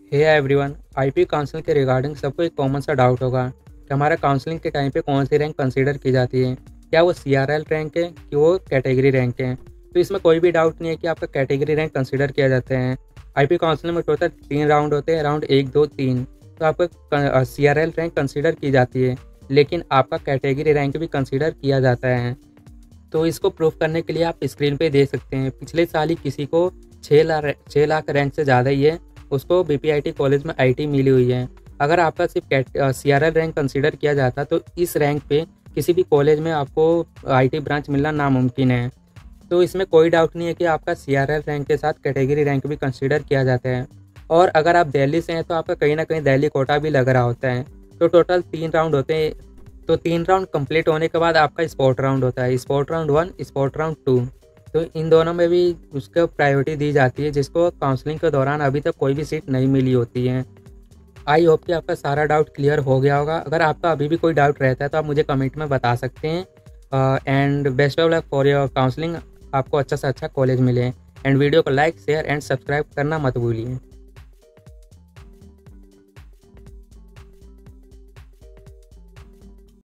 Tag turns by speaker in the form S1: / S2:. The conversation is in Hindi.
S1: हे एवरीवन, आईपी काउंसलिंग के रिगार्डिंग सबको एक कॉमन सा डाउट होगा कि हमारा काउंसलिंग के टाइम पे कौन सी रैंक कंसीडर की जाती है। क्या वो सीआरएल रैंक है कि वो कैटेगरी रैंक है। तो इसमें कोई भी डाउट नहीं है कि आपका कैटेगरी रैंक कंसीडर किया जाता है। आईपी काउंसलिंग में टोटल 3 राउंड होते हैं, राउंड 1, 2, 3। तो आपका सीआरएल रैंक कंसीडर की जाती है, लेकिन आपका कैटेगरी रैंक भी कंसीडर किया जाता है। तो इसको प्रूफ करने के लिए आप स्क्रीन पे देख सकते हैं, पिछले साल ही किसी को 6 लाख रैंक से ज़्यादा ही है, उसको बीपीआईटी कॉलेज में आईटी मिली हुई है। अगर आपका सिर्फ सीआरएल रैंक कंसीडर किया जाता तो इस रैंक पे किसी भी कॉलेज में आपको आईटी ब्रांच मिलना नामुमकिन है। तो इसमें कोई डाउट नहीं है कि आपका सीआरएल रैंक के साथ कैटेगरी रैंक भी कंसीडर किया जाता है। और अगर आप दिल्ली से हैं तो आपका कहीं ना कहीं दिल्ली कोटा भी लग रहा होता है। तो टोटल 3 राउंड होते हैं। तो 3 राउंड कंप्लीट होने के बाद आपका स्पॉट राउंड होता है, स्पॉट राउंड 1, स्पॉट राउंड 2। तो इन दोनों में भी उसको प्रायोरिटी दी जाती है, जिसको काउंसलिंग के दौरान अभी तक कोई भी सीट नहीं मिली होती है। आई होप कि आपका सारा डाउट क्लियर हो गया होगा। अगर आपका अभी भी कोई डाउट रहता है तो आप मुझे कमेंट में बता सकते हैं। And best of luck for your counselling. आपको अच्छा से अच्छा कॉलेज मिले। एंड वीडियो को लाइक, शेयर एंड सब्सक्राइब करना मत भूलिए।